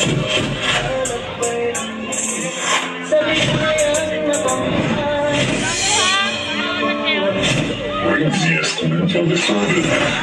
Until decided.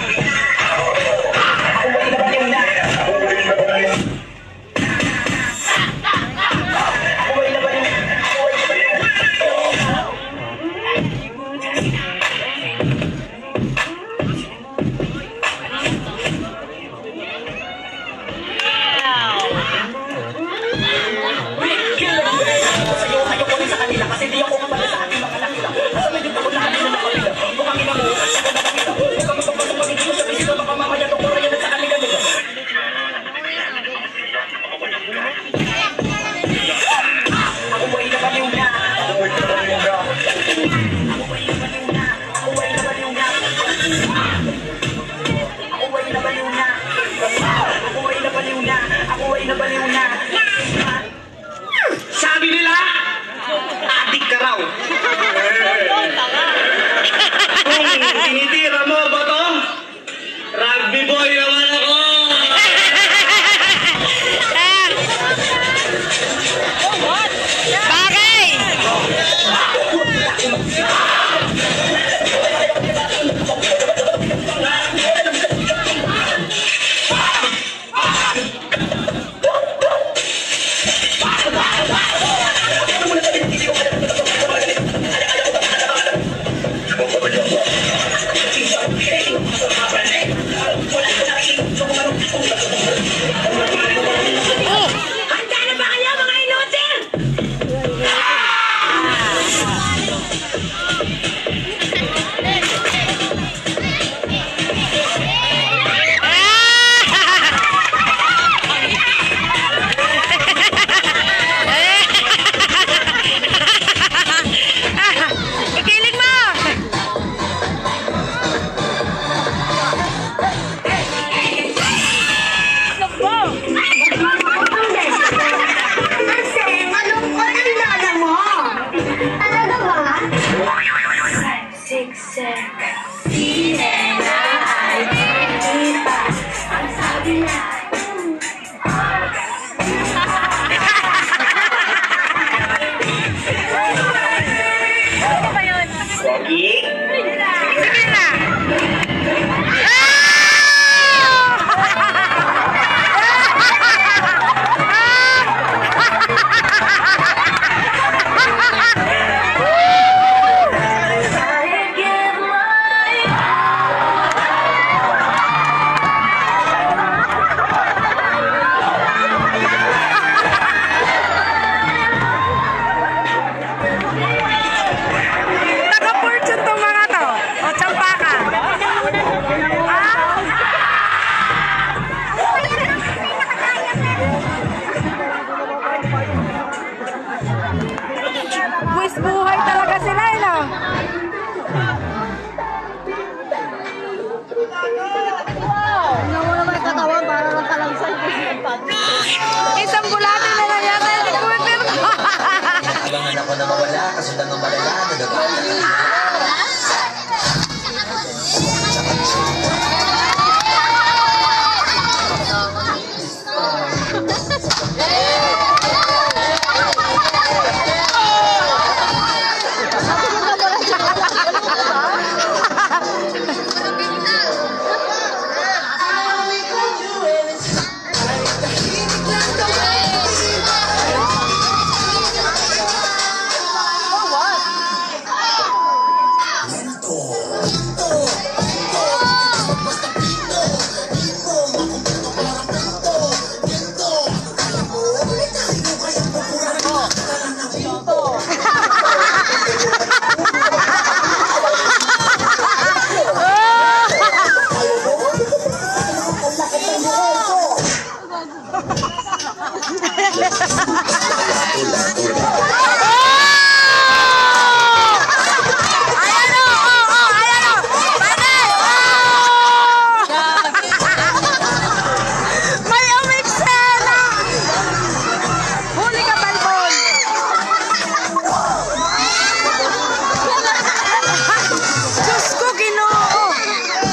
Sabi nila, adik ka raw. Kung tinitira mo ba to? Rugby boy naman ako. Bagay! Handa na ba kayo mga inutil? Ikilig mo! Buhay talaga sila, no? Isang bulate na lang yata yung equipment ko. Abangan ako na mawala, kasundan ng malala,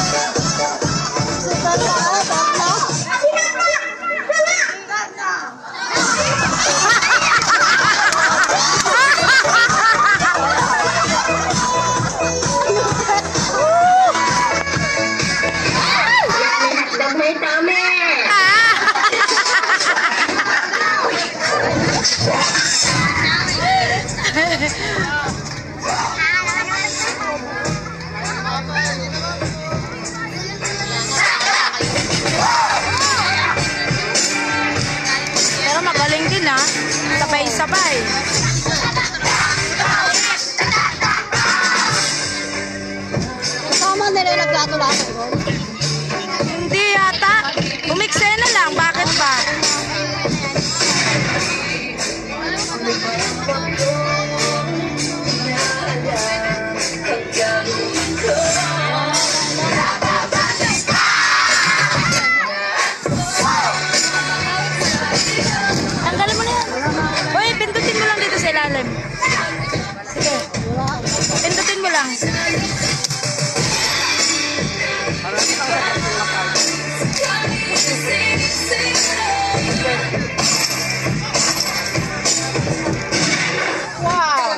Handa! din ah. Sabay-sabay. Kasama nila yung naglato-lato. Hindi yata. Umiksena lang. Bakit ba? Tanggalin mo na yan. Uy, pindutin mo lang dito sa ilalim. Sige. Pindutin mo lang. Wow.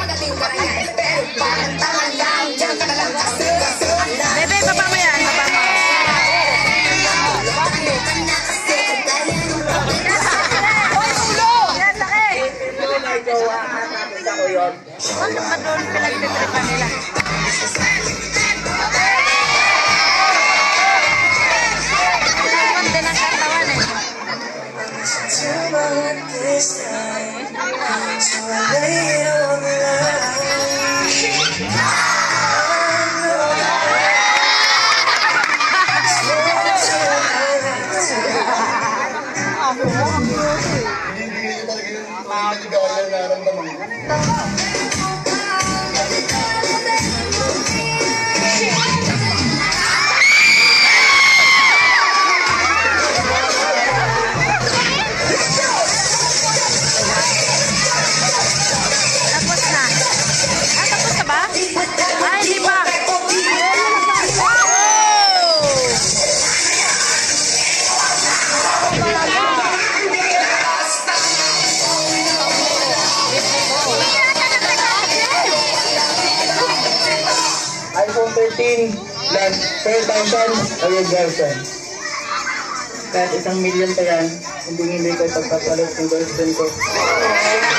Bebe, baba mo yan. Baba mo. Bakit ba doon pinagtitripan nila? Ang din ang katawan eh. Tapos na. Ah, tapos na ba? Ah, hindi pa. iPhone 13 plus 4,000 o yung girlfriend. Kahit 1 million pa yan, hindi ko ipagpapalit ng girlfriend ko.